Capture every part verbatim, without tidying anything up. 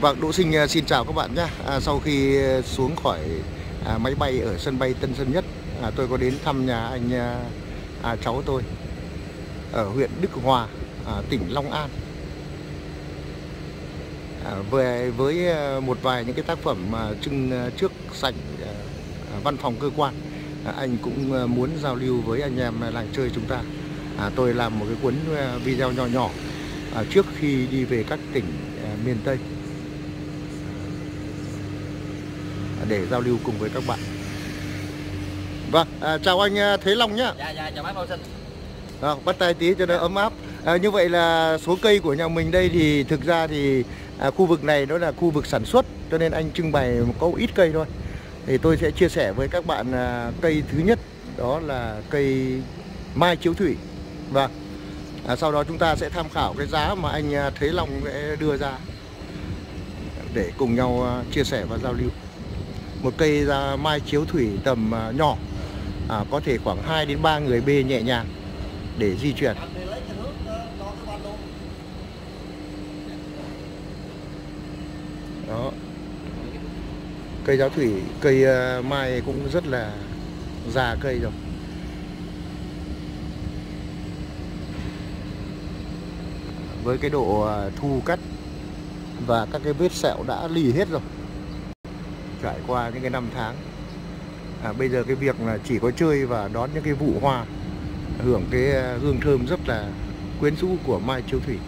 Vâng, Đỗ Sinh xin chào các bạn nhé. À, sau khi xuống khỏi à, máy bay ở sân bay Tân Sơn Nhất, à, tôi có đến thăm nhà anh à, cháu tôi ở huyện Đức Hòa, à, tỉnh Long An. À, về với một vài những cái tác phẩm mà trưng trước sảnh à, văn phòng cơ quan, à, anh cũng muốn giao lưu với anh em làng chơi chúng ta. À, tôi làm một cái cuốn video nhỏ nhỏ à, trước khi đi về các tỉnh à, miền Tây, để giao lưu cùng với các bạn. Vâng, à, chào anh Thế Long nhá. Dạ, dạ, chào bác Đỗ Sinh. À, bắt tay tí cho nó ấm áp. À, như vậy là số cây của nhà mình đây thì thực ra thì à, khu vực này nó là khu vực sản xuất, cho nên anh trưng bày có ít cây thôi. Thì tôi sẽ chia sẻ với các bạn à, cây thứ nhất đó là cây mai chiếu thủy. Vâng. À, sau đó chúng ta sẽ tham khảo cái giá mà anh Thế Long sẽ đưa ra để cùng nhau chia sẻ và giao lưu. Một cây ra mai chiếu thủy tầm nhỏ, à, có thể khoảng hai đến ba người bê nhẹ nhàng để di chuyển. Đó. Cây giáo thủy, cây mai cũng rất là già cây rồi. Với cái độ thu cắt và các cái vết sẹo đã lì hết rồi, trải qua những cái năm tháng. À, bây giờ cái việc là chỉ có chơi và đón những cái vụ hoa, hưởng cái hương thơm rất là quyến rũ của mai chiếu thủy.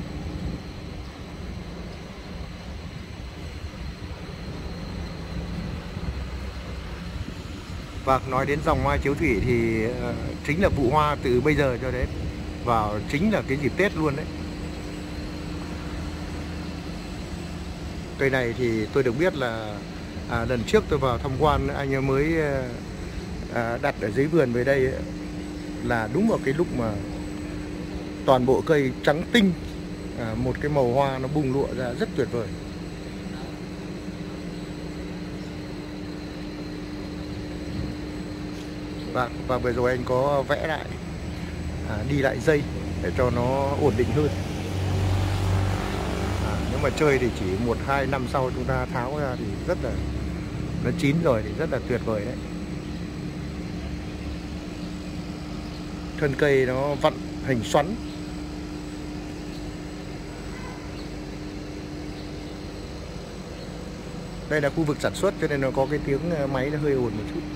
Và nói đến dòng mai chiếu thủy thì uh, chính là vụ hoa từ bây giờ cho đến vào chính là cái dịp Tết luôn đấy. Cây này thì tôi được biết là à, lần trước tôi vào tham quan anh mới à, đặt ở dưới vườn về đây ấy, là đúng vào cái lúc mà toàn bộ cây trắng tinh, à, một cái màu hoa nó bung lụa ra rất tuyệt vời. Và, và vừa rồi anh có vẽ lại, à, đi lại dây để cho nó ổn định hơn. À, nếu mà chơi thì chỉ một hai năm sau chúng ta tháo ra thì rất là, nó chín rồi thì rất là tuyệt vời đấy. Thân cây nó vặn hình xoắn. Đây là khu vực sản xuất cho nên nó có cái tiếng máy nó hơi ồn một chút.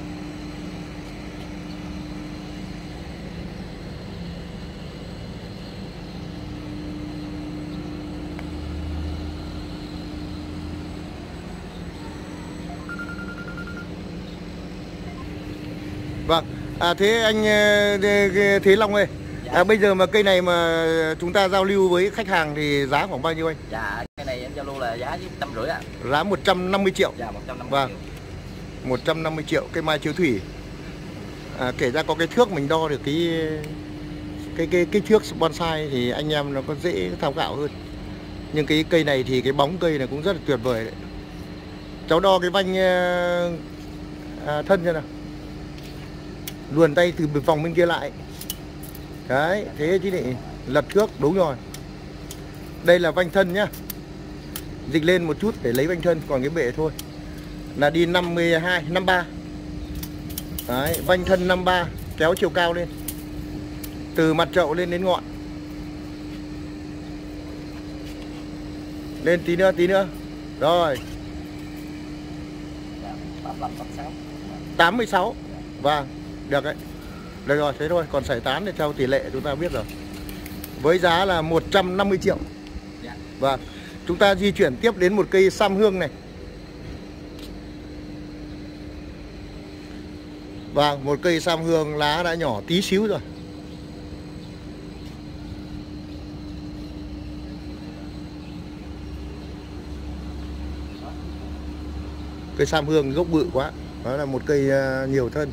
Vâng, à, thế anh Thế Long ơi, dạ. à, bây giờ mà cây này mà chúng ta giao lưu với khách hàng thì giá khoảng bao nhiêu anh? Dạ, cây này em giao lưu là giá với trăm rưỡi ạ. Giá một trăm năm mươi triệu. Dạ, một trăm năm mươi vâng. triệu. một trăm năm mươi triệu cây mai chiếu thủy. À, kể ra có cái thước mình đo được cái cái cái cái thước bonsai thì anh em nó có dễ tham khảo hơn. Nhưng cái cây này thì cái bóng cây này cũng rất là tuyệt vời đấy. Cháu đo cái vanh à, thân cho nào. Luồn tay từ vòng bên kia lại. Đấy, thế chứ lại lật thước, đúng rồi. Đây là vanh thân nhá. Dịch lên một chút để lấy vanh thân, còn cái bệ thôi là đi năm mươi hai, năm mươi ba. Đấy, vanh thân năm mươi ba, kéo chiều cao lên. Từ mặt chậu lên đến ngọn. Lên tí nữa, tí nữa. Rồi. tám mươi sáu. Vâng. Được đấy. Được rồi, thế thôi, còn sải tán thì theo tỷ lệ chúng ta biết rồi. Với giá là một trăm năm mươi triệu. Dạ. Vâng. Chúng ta di chuyển tiếp đến một cây sam hương này. Vâng, một cây sam hương lá đã nhỏ tí xíu rồi. Cây sam hương gốc bự quá. Đó là một cây nhiều thân.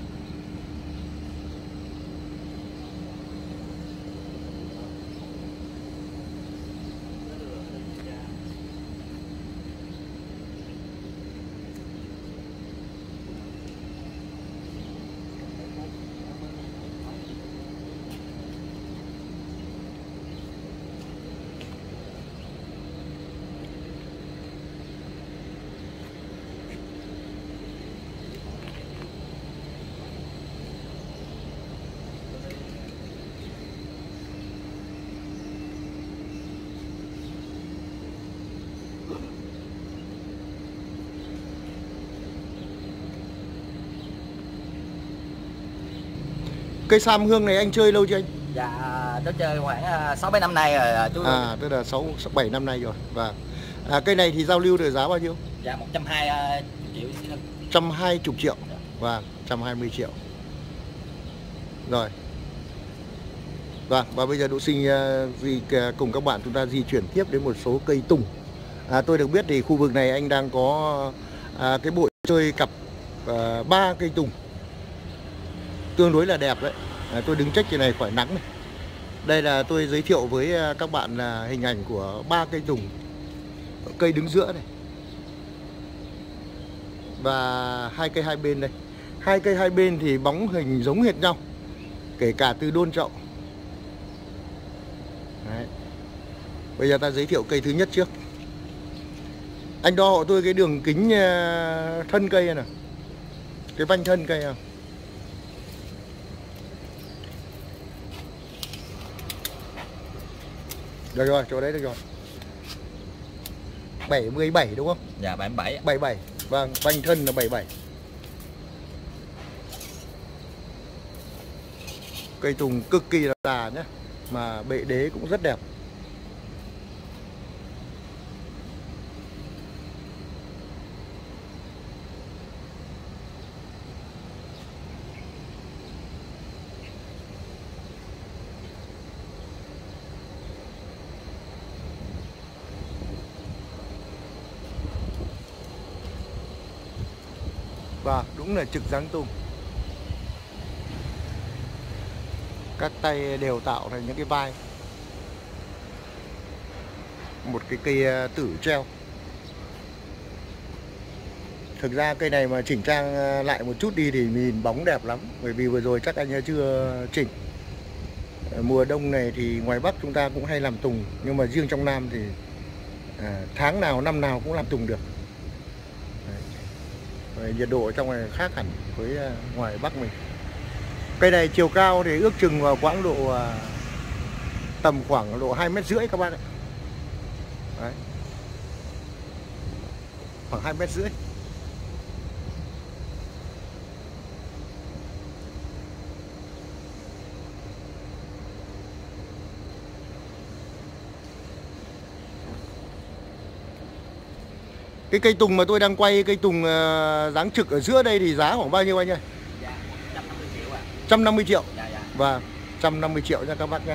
Cây sam hương này anh chơi lâu chưa anh? Dạ cháu chơi khoảng sáu bảy năm nay rồi chú. À tức là sáu bảy năm nay rồi. Và à, cây này thì giao lưu được giá bao nhiêu? Dạ một trăm hai mươi triệu. một trăm hai mươi triệu. Và một trăm hai mươi triệu. Rồi. Vâng, và bây giờ Đỗ Sinh uh, cùng các bạn chúng ta di chuyển tiếp đến một số cây tùng. À, tôi được biết thì khu vực này anh đang có à, cái bộ chơi cặp ba uh, cây tùng tương đối là đẹp đấy. À, tôi đứng check cái này khỏi nắng này. Đây là tôi giới thiệu với uh, các bạn là hình ảnh của ba cây tùng, cây đứng giữa này và hai cây hai bên đây. Hai cây hai bên thì bóng hình giống hệt nhau, kể cả từ đôn chậu. Đấy. Bây giờ ta giới thiệu cây thứ nhất trước. Anh đo hộ tôi cái đường kính thân cây này, cái vanh thân cây nào. Được rồi, chỗ đấy được rồi. bảy mươi bảy đúng không? Dạ bảy mươi bảy. bảy mươi bảy. Vâng, vanh thân là bảy mươi bảy. Cây tùng cực kỳ là già nhé, mà bệ đế cũng rất đẹp. Và đúng là trực dáng tùng. Các tay đều tạo thành những cái vai. Một cái cây tử treo. Thực ra cây này mà chỉnh trang lại một chút đi thì nhìn bóng đẹp lắm. Bởi vì vừa rồi chắc anh chưa chỉnh. Mùa đông này thì ngoài Bắc chúng ta cũng hay làm tùng, nhưng mà riêng trong Nam thì à, tháng nào năm nào cũng làm tùng được. Đấy. Nhiệt độ ở trong này khác hẳn với ngoài Bắc mình. Cây này chiều cao thì ước chừng vào quãng độ tầm khoảng độ hai mét rưỡi các bạn ạ. Đấy. Khoảng hai mét rưỡi. Cái cây tùng mà tôi đang quay, cây tùng uh, dáng trực ở giữa đây thì giá khoảng bao nhiêu anh ơi? Dạ một trăm năm mươi triệu ạ. một trăm năm mươi triệu. Dạ dạ. Và một trăm năm mươi triệu nha các bác nhé.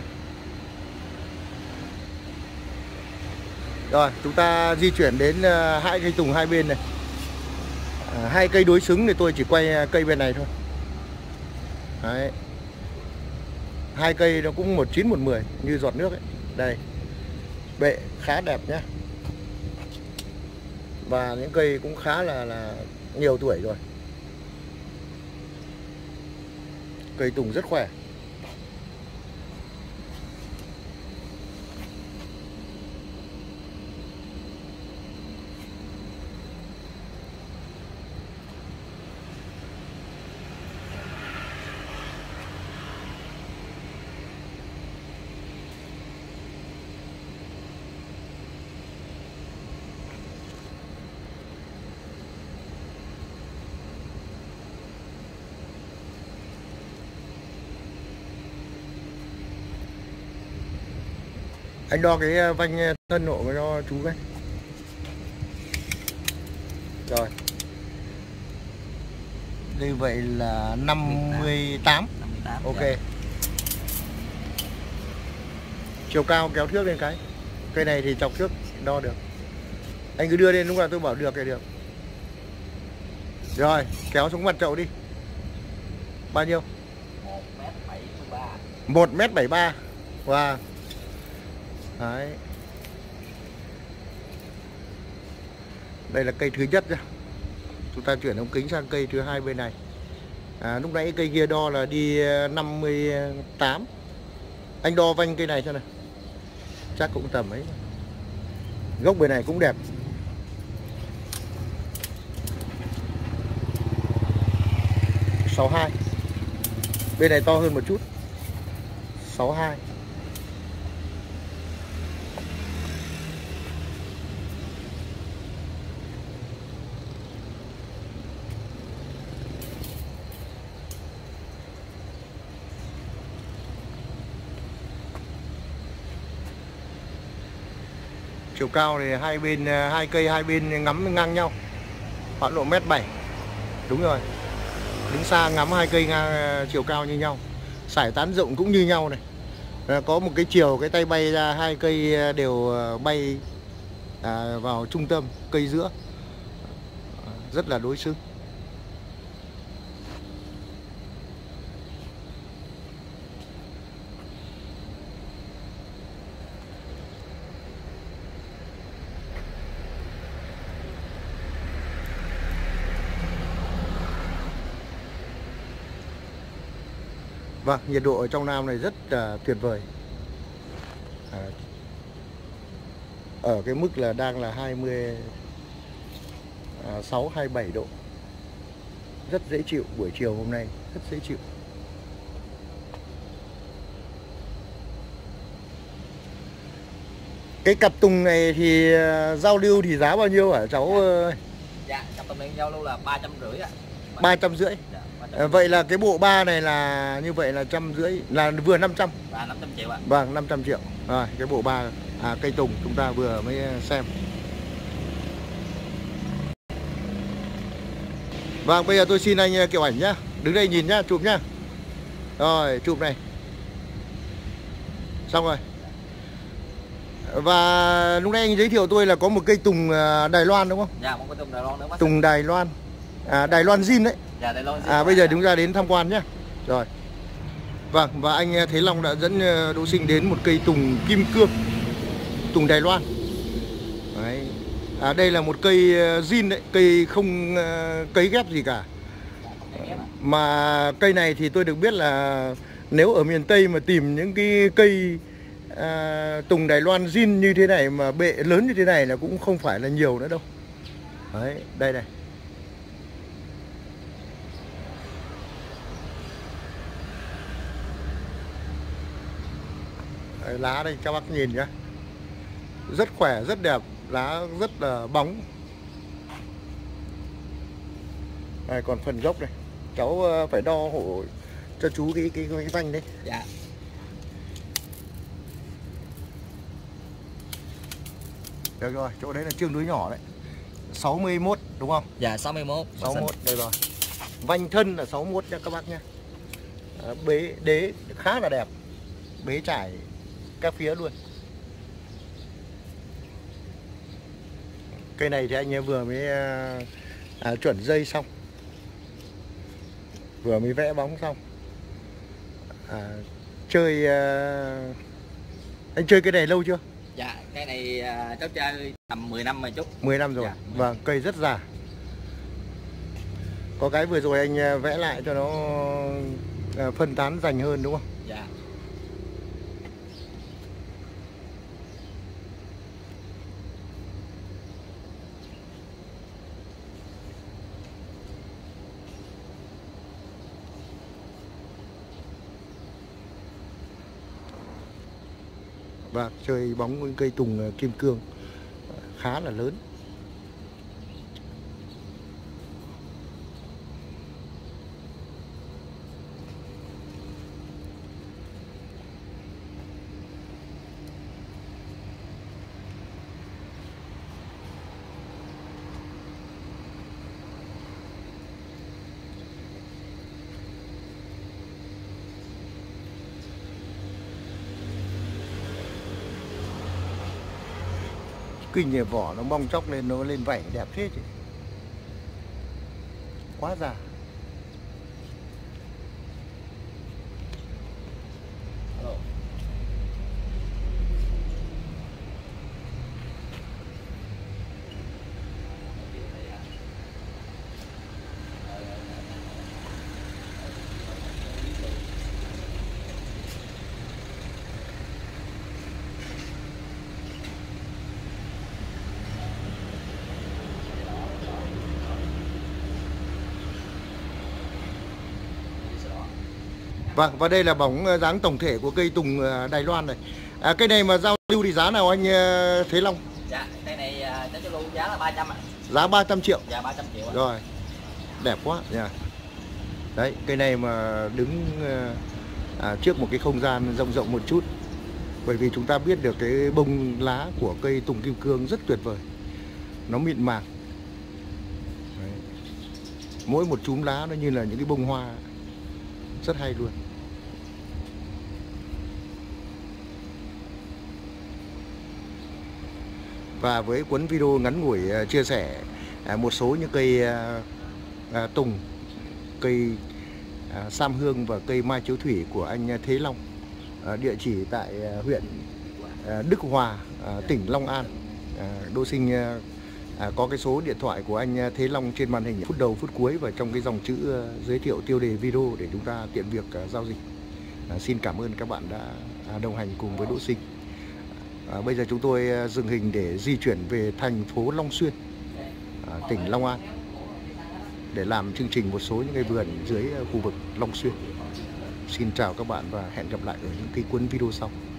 Rồi chúng ta di chuyển đến uh, hai cây tùng hai bên này. À, hai cây đối xứng thì tôi chỉ quay uh, cây bên này thôi. Đấy. Hai cây nó cũng một chín một mười như giọt nước ấy. Đây. Bệ khá đẹp nhé. Và những cây cũng khá là là nhiều tuổi rồi. Cây tùng rất khỏe. Anh đo cái vanh thân nộ cho chú cái. Rồi. Như vậy là năm mươi tám. năm mươi tám. Ok. Dạ. Chiều cao kéo thước lên cái. Cây này thì chọc thước đo được. Anh cứ đưa lên lúc nào tôi bảo được thì được. Rồi, kéo xuống mặt chậu đi. Bao nhiêu? một mét bảy mươi ba. một mét bảy mươi ba. Wow. Đấy. Đây là cây thứ nhất nhá. Chúng ta chuyển ống kính sang cây thứ hai bên này. À, lúc nãy cây kia đo là đi năm mươi tám. Anh đo vanh cây này xem nào. Chắc cũng tầm ấy. Gốc bên này cũng đẹp. sáu mươi hai. Bên này to hơn một chút. sáu mươi hai. Chiều cao thì hai bên hai cây hai bên ngắm ngang nhau, khoảng độ mét bảy. Đúng rồi. Đứng xa ngắm hai cây ngang chiều cao như nhau, sải tán rộng cũng như nhau này. Có một cái chiều cái tay bay ra, hai cây đều bay à, vào trung tâm cây giữa, rất là đối xứng. Vâng, nhiệt độ ở trong Nam này rất uh, tuyệt vời. À, ở cái mức là đang là hai mươi sáu hai mươi bảy độ. Rất dễ chịu, buổi chiều hôm nay rất dễ chịu. Cái cặp tùng này thì uh, giao lưu thì giá bao nhiêu hả cháu? Uh... Dạ, cặp tùng này giao lưu là ba trăm rưỡi ạ. ba trăm rưỡi. Dạ. À, vậy là cái bộ ba này là như vậy là trăm rưỡi, là vừa năm trăm. Và năm trăm triệu ạ. Vâng, năm trăm triệu. Rồi, cái bộ ba à, cây tùng chúng ta vừa mới xem. Vâng, bây giờ tôi xin anh Kiều ảnh nhá. Đứng đây nhìn nhá, chụp nhá. Rồi, chụp này. Xong rồi. Và lúc nãy anh giới thiệu tôi là có một cây tùng Đài Loan đúng không? Dạ, một cây tùng Đài Loan nữa. Tùng Đài Loan. À, Đài Loan zin đấy. Dạ, Đài Loan zin. À, bây giờ chúng ta đến tham quan nhé. Rồi. Vâng, và anh Thế Long đã dẫn Đỗ Sinh đến một cây tùng kim cương, tùng Đài Loan. Đấy. À, đây là một cây zin đấy, cây không cấy ghép gì cả. Mà cây này thì tôi được biết là nếu ở miền Tây mà tìm những cái cây à, tùng Đài Loan zin như thế này mà bệ lớn như thế này là cũng không phải là nhiều nữa đâu. Đấy, đây này. Đấy, lá đây các bác nhìn nhá. Rất khỏe, rất đẹp, lá rất là bóng. Đây, còn phần gốc này, cháu phải đo hộ cho chú cái cái cái vanh đấy. Dạ. Được rồi, chỗ đấy là chương đối nhỏ đấy. sáu mươi mốt đúng không? Dạ, sáu mươi mốt. sáu mươi mốt, đây rồi. Vanh thân là sáu mươi mốt nha các bác nhé. À, bế đế khá là đẹp. Bế trải các phía luôn. Cây này thì anh vừa mới à, chuẩn dây xong, vừa mới vẽ bóng xong. À, chơi à, anh chơi cái này lâu chưa? Dạ, cái này uh, cháu chơi tầm mười năm rồi chút. mười năm rồi. Dạ. Vâng, cây rất già. Có cái vừa rồi anh vẽ lại cho nó uh, phân tán rành hơn đúng không? Dạ. Và chơi bóng với cây tùng kim cương khá là lớn. Kinh nhỉ, vỏ nó bong chóc lên, nó lên vảy đẹp thế chứ. Quá già. Vâng, và đây là bóng dáng tổng thể của cây tùng Đài Loan này. À, cây này mà giao lưu thì giá nào anh Thế Long? Dạ, cây này cháu giao lưu giá là ba trăm ạ. Giá ba trăm triệu. Dạ, ba trăm triệu ạ. Rồi. Đẹp quá nha. Đấy, cây này mà đứng à, trước một cái không gian rộng rộng một chút Bởi vì chúng ta biết được cái bông lá của cây tùng kim cương rất tuyệt vời, nó mịn màng. Đấy. Mỗi một chúm lá nó như là những cái bông hoa, rất hay luôn. Và với cuốn video ngắn ngủi chia sẻ một số những cây tùng, cây sam hương và cây mai chiếu thủy của anh Thế Long, địa chỉ tại huyện Đức Hòa, tỉnh Long An. Đỗ Sinh có cái số điện thoại của anh Thế Long trên màn hình phút đầu phút cuối và trong cái dòng chữ giới thiệu tiêu đề video để chúng ta tiện việc giao dịch. Xin cảm ơn các bạn đã đồng hành cùng với Đỗ Sinh. À, bây giờ chúng tôi dừng hình để di chuyển về thành phố Long Xuyên, à, tỉnh Long An, để làm chương trình một số những cái vườn dưới khu vực Long Xuyên. Xin chào các bạn và hẹn gặp lại ở những cái cuốn video sau.